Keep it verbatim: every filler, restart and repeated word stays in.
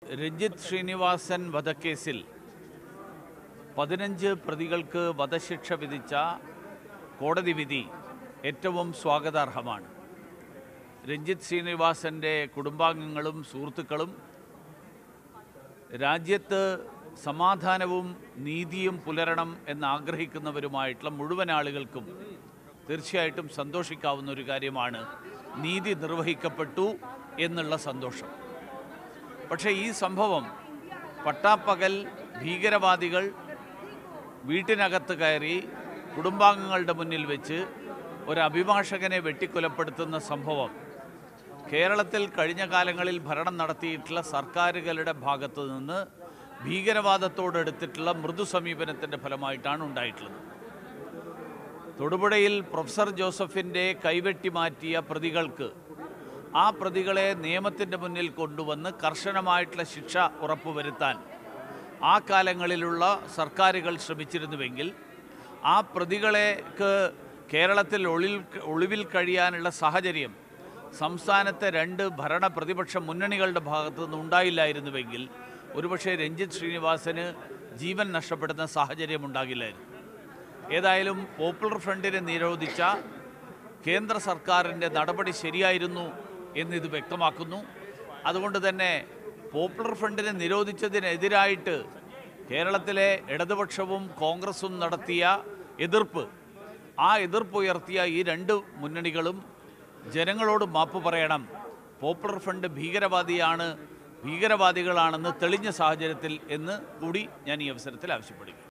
രഞ്ജിത്ത് ശ്രീനിവാസൻ വധക്കേസിൽ പതിനഞ്ച് പ്രതികൾക്ക് വധശിക്ഷ വിധിച്ച കോടതി വിധി ഏറ്റവും സ്വാഗതാർഹമാണ്. രഞ്ജിത്ത് ശ്രീനിവാസൻ്റെ കുടുംബാംഗങ്ങളും സുഹൃത്തുക്കളും രാജ്യത്ത് സമാധാനവും നീതിയും പുലരണം എന്നാഗ്രഹിക്കുന്നവരുമായിട്ടുള്ള മുഴുവൻ ആളുകൾക്കും തീർച്ചയായിട്ടും സന്തോഷിക്കാവുന്ന ഒരു കാര്യമാണ് നീതി നിർവഹിക്കപ്പെട്ടു എന്നുള്ള സന്തോഷം. പക്ഷേ ഈ സംഭവം പട്ടാപ്പകൽ ഭീകരവാദികൾ വീട്ടിനകത്ത് കയറി കുടുംബാംഗങ്ങളുടെ മുന്നിൽ വെച്ച് ഒരു അഭിഭാഷകനെ വെട്ടിക്കൊലപ്പെടുത്തുന്ന സംഭവം കേരളത്തിൽ കഴിഞ്ഞ കാലങ്ങളിൽ ഭരണം നടത്തിയിട്ടുള്ള സർക്കാരുകളുടെ ഭാഗത്തു നിന്ന് ഭീകരവാദത്തോടെടുത്തിട്ടുള്ള മൃദു സമീപനത്തിൻ്റെ ഫലമായിട്ടാണ് ഉണ്ടായിട്ടുള്ളത്. തൊടുപുഴയിൽ പ്രൊഫസർ ജോസഫിൻ്റെ കൈവെട്ടി മാറ്റിയ പ്രതികൾക്ക് ആ പ്രതികളെ നിയമത്തിൻ്റെ മുന്നിൽ കൊണ്ടുവന്ന് കർശനമായിട്ടുള്ള ശിക്ഷ ഉറപ്പുവരുത്താൻ ആ കാലങ്ങളിലുള്ള സർക്കാരുകൾ ശ്രമിച്ചിരുന്നുവെങ്കിൽ ആ പ്രതികളേക്ക് കേരളത്തിൽ ഒളിൽ ഒളിവിൽ കഴിയാനുള്ള സാഹചര്യം സംസ്ഥാനത്തെ രണ്ട് ഭരണ പ്രതിപക്ഷ മുന്നണികളുടെ ഭാഗത്തു നിന്ന് ഉണ്ടായില്ലായിരുന്നുവെങ്കിൽ ഒരുപക്ഷെ രഞ്ജിത്ത് ശ്രീനിവാസന് ജീവൻ നഷ്ടപ്പെടുന്ന സാഹചര്യം ഉണ്ടാകില്ലായിരുന്നു. ഏതായാലും പോപ്പുലർ ഫ്രണ്ടിനെ നിരോധിച്ച കേന്ദ്ര സർക്കാരിൻ്റെ നടപടി ശരിയായിരുന്നു എന്നിത് വ്യക്തമാക്കുന്നു. അതുകൊണ്ട് തന്നെ പോപ്പുലർ ഫ്രണ്ടിനെ നിരോധിച്ചതിനെതിരായിട്ട് കേരളത്തിലെ ഇടതുപക്ഷവും കോൺഗ്രസും നടത്തിയ എതിർപ്പ്, ആ എതിർപ്പുയർത്തിയ ഈ രണ്ട് മുന്നണികളും ജനങ്ങളോട് മാപ്പ് പറയണം. പോപ്പുലർ ഫ്രണ്ട് ഭീകരവാദിയാണ് ഭീകരവാദികളാണെന്ന് തെളിഞ്ഞ സാഹചര്യത്തിൽ എന്ന് കൂടി ഞാൻ ഈ അവസരത്തിൽ ആവശ്യപ്പെടുന്നു.